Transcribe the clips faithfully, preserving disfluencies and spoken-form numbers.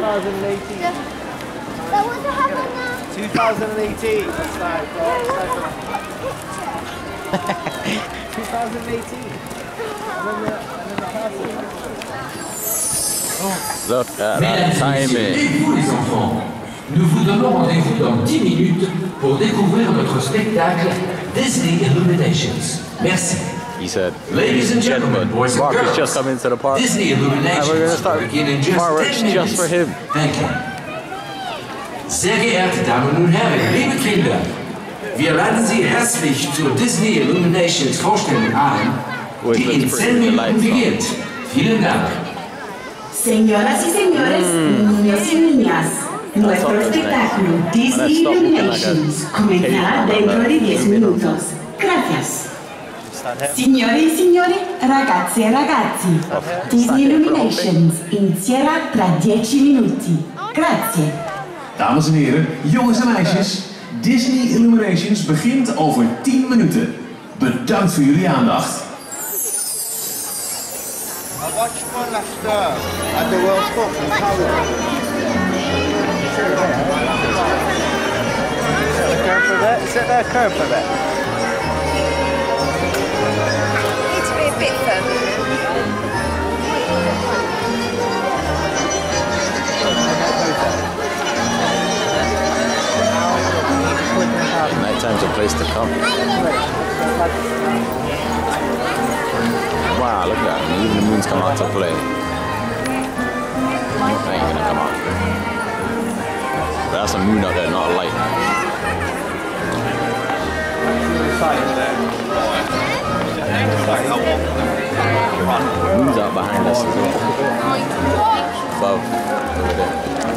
thousand eighteen. That was a happen now. two thousand eighteen. That's like, two thousand eighteen. Look at that timing. Vous les enfants, nous vous donnons rendez-vous dans dix minutes pour découvrir notre spectacle Disney Illuminations. Merci. He said, Ladies and gentlemen, boys and Mark girls, has just come into the park. Disney Illuminations And we're going to start begin in just fireworks ten minutes. just for him. Thank you. Sehr geehrte Damen und Herren, liebe Kinder, wir laden Sie herzlich zur Disney Illuminations Vorstellung ein, die in zehn Minuten beginnt. Vielen Dank. Señoras y señores, niños y niñas, nuestro espectáculo Disney Illuminations comenzará dentro de diez minutos. Gracias. Signore e signori, ragazze e ragazzi, Disney Illuminations inizierà tra dieci minuti. Grazie. Dames en heren, jongens en meisjes, Disney Illuminations begint over tien minuten. Bedankt voor jullie aandacht. I watched one last uh, at the World Cup in Paris. Is there a curve for that? Is there a curve for that? Needs to be a bit further. Nighttime's a place to come. Wow, look at that. Even the moon's come out to play. That ain't gonna come out. But that's a moon out there, not a light. Moon's out behind us as well. Above, over there.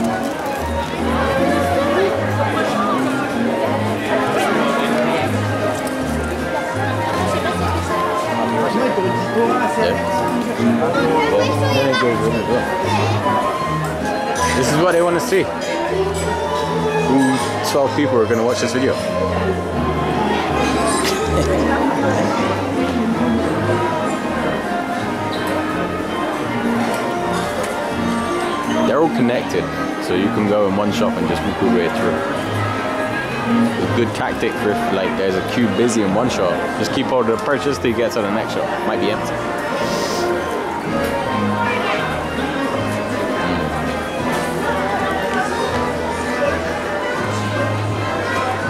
This is what they want to see. Who twelve people are going to watch this video? They're all connected, so you can go in one shop and just move your way through. A good tactic for if like there's a queue busy in one shop, just keep hold of the purchase till you get to the next shop. Might be empty.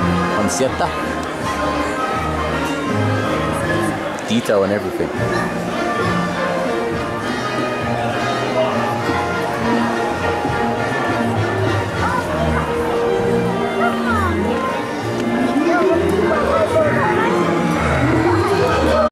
Pancetta. Detail and everything.